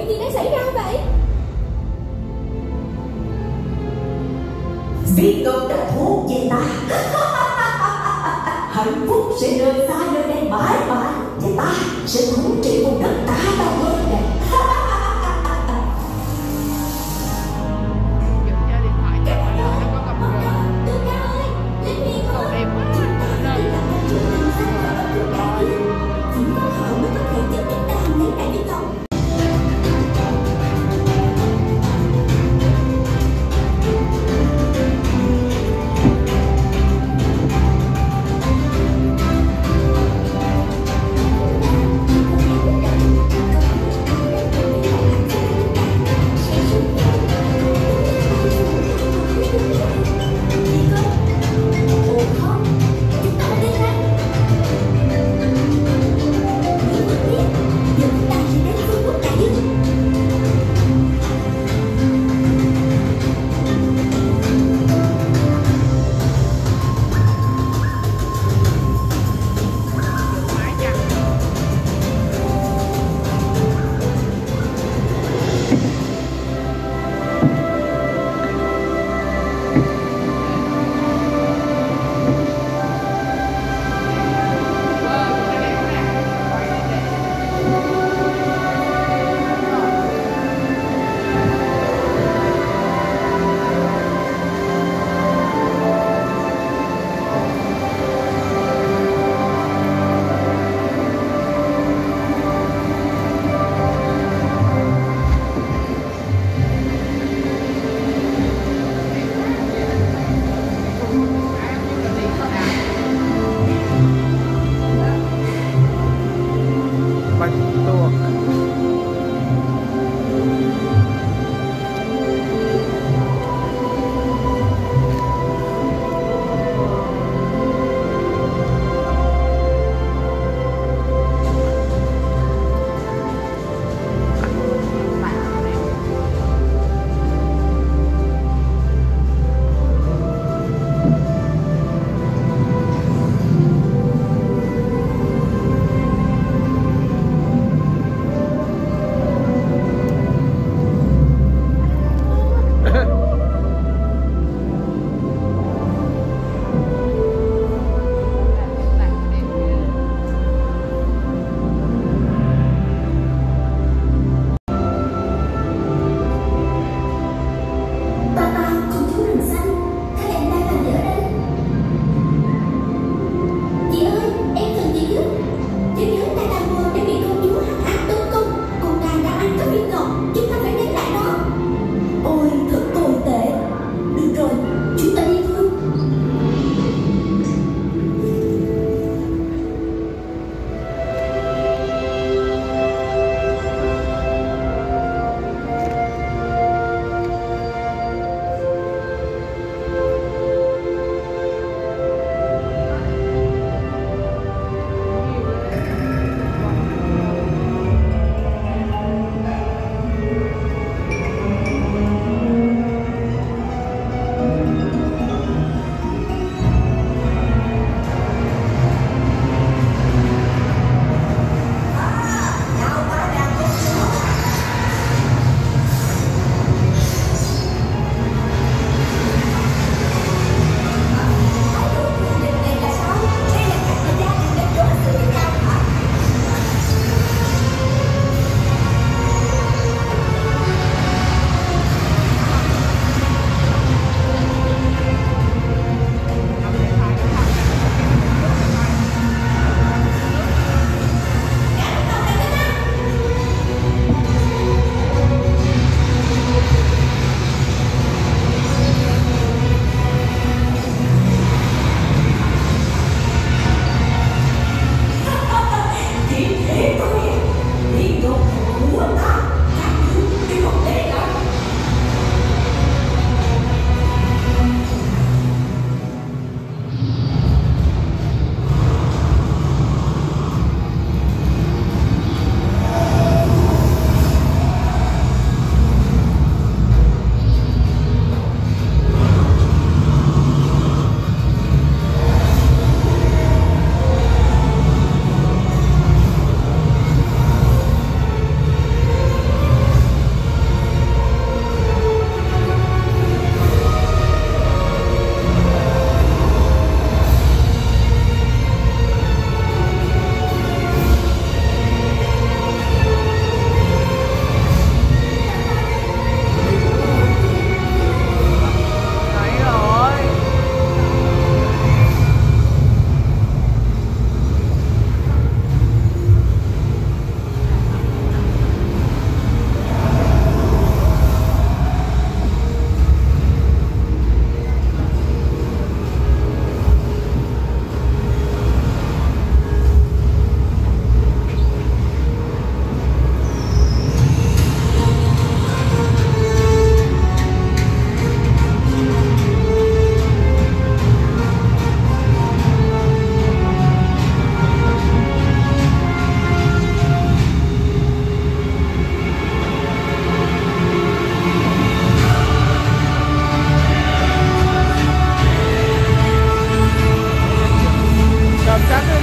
Chuyện gì đang xảy ra vậy? Viên ngọc đã thuộc về ta. Hạnh phúc sẽ rời xa nơi đây mãi mãi, và ta sẽ thống trị vùng đất cả đau hơn này. Gia điện thoại chắc là nó có cầm rồi. Tư Ca ơi, Linh Huyền Cậu ơi, đẹp quá. chúng ta phải làm một chuyện làm sao mà bất cứ đại diện. Chỉ có họ mới có thể giúp chúng ta lấy lại được không? Hãy subscribe cho kênh Ghiền Mì Gõ để không bỏ lỡ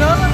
lớn